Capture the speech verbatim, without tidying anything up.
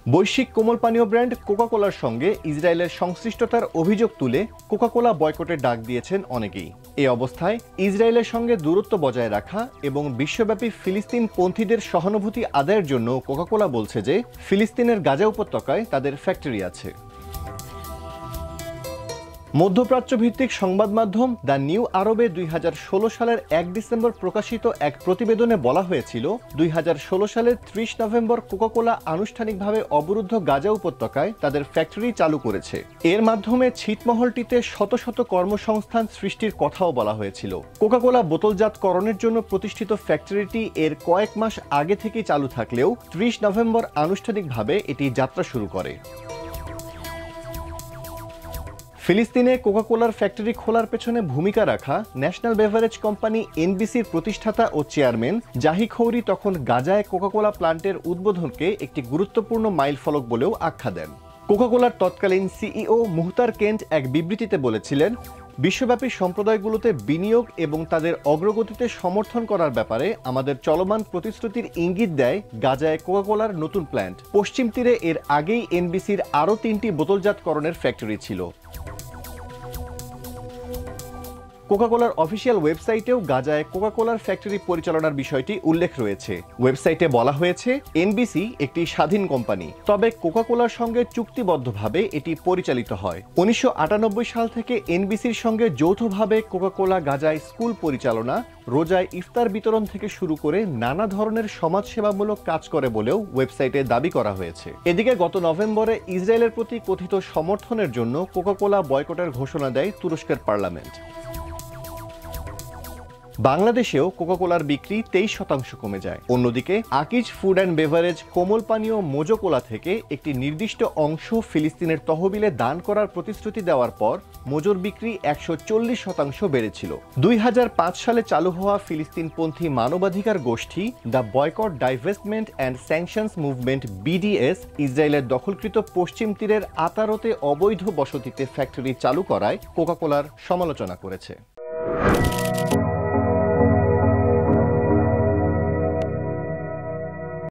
বৈশ্বিক কোমল পানীয় ব্র্যান্ড কোকা-কোলার সঙ্গে ইসরায়েলের সংশ্লিষ্টতার অভিযোগ তুলে কোকা-কোলা বয়কটের ডাক দিয়েছেন অনেকেই। এই অবস্থায় ইসরায়েলের সঙ্গে দূরত্ব বজায় রাখা এবং বিশ্বব্যাপী ফিলিস্তিন পন্থীদের সহানুভূতি আদায়ের জন্য কোকা-কোলা বলছে যে ফিলিস্তিনের গাজা উপত্যকায় তাদের ফ্যাক্টরি আছে। মধ্যপ্রাচ্য ভিত্তিক সংবাদ মাধ্যম দ্য নিউ আরবে দুই হাজার ষোলো সালের এক ডিসেম্বর প্রকাশিত এক প্রতিবেদনে বলা হয়েছিল, দুই হাজার ষোলো সালের ত্রিশ নভেম্বর কোকা-কোলা আনুষ্ঠানিকভাবে অবরুদ্ধ গাজা উপত্যকায় তাদের ফ্যাক্টরি চালু করেছে। এর মাধ্যমে ছিটমহলটিতে শত শত কর্মসংস্থান সৃষ্টির কথাও বলা হয়েছিল। কোকা-কোলা বোতলজাতকরণের জন্য প্রতিষ্ঠিত ফ্যাক্টরিটি এর কয়েক মাস আগে থেকেই চালু থাকলেও ত্রিশ নভেম্বর আনুষ্ঠানিকভাবে এটি যাত্রা শুরু করে। ফিলিস্তিনে কোকা-কোলার ফ্যাক্টরি খোলার পেছনে ভূমিকা রাখা ন্যাশনাল বেভারেজ কোম্পানি এনবিসির প্রতিষ্ঠাতা ও চেয়ারম্যান জাহি খৌরি তখন গাজায় কোকা-কোলা প্লান্টের উদ্বোধনকে একটি গুরুত্বপূর্ণ মাইলফলক বলেও আখ্যা দেন। কোকা-কোলার তৎকালীন সিইও মুহতার কেন্ট এক বিবৃতিতে বলেছিলেন, বিশ্বব্যাপী সম্প্রদায়গুলোতে বিনিয়োগ এবং তাদের অগ্রগতিতে সমর্থন করার ব্যাপারে আমাদের চলমান প্রতিশ্রুতির ইঙ্গিত দেয় গাজায় কোকা-কোলার নতুন প্ল্যান্ট। পশ্চিম তীরে এর আগেই এনবিসির আরও তিনটি বোতলজাতকরণের ফ্যাক্টরি ছিল। কোকা-কোলার অফিসিয়াল ওয়েবসাইটেও গাজায় কোকা-কোলার ফ্যাক্টরি পরিচালনার বিষয়টি উল্লেখ রয়েছে। ওয়েবসাইটে বলা হয়েছে, এনবিসি একটি স্বাধীন কোম্পানি, তবে কোকা-কোলার সঙ্গে চুক্তিবদ্ধভাবে এটি পরিচালিত হয়। উনিশশো আটানব্বই সাল থেকে এনবিসির সঙ্গে যৌথভাবে কোকা-কোলা গাজায় স্কুল পরিচালনা, রোজায় ইফতার বিতরণ থেকে শুরু করে নানা ধরনের সমাজসেবামূলক কাজ করে বলেও ওয়েবসাইটে দাবি করা হয়েছে। এদিকে গত নভেম্বরে ইসরায়েলের প্রতি কথিত সমর্থনের জন্য কোকা-কোলা বয়কটের ঘোষণা দেয় তুরস্কের পার্লামেন্ট। বাংলাদেশেও কোকা-কোলার বিক্রি তেইশ শতাংশ কমে যায়। অন্যদিকে আকিজ ফুড অ্যান্ড বেভারেজ কোমল পানীয় মোজো কোলা থেকে একটি নির্দিষ্ট অংশ ফিলিস্তিনের তহবিলে দান করার প্রতিশ্রুতি দেওয়ার পর মোজোর বিক্রি একশো চল্লিশ শতাংশ বেড়েছিল। দুই হাজার পাঁচ সালে চালু হওয়া ফিলিস্তিনপন্থী মানবাধিকার গোষ্ঠী the boycott divestment and sanctions movement BDS ইসরায়েলের দখলকৃত পশ্চিম তীরের আতারতে অবৈধ বসতিতে ফ্যাক্টরি চালু করায় কোকা-কোলার সমালোচনা করেছে।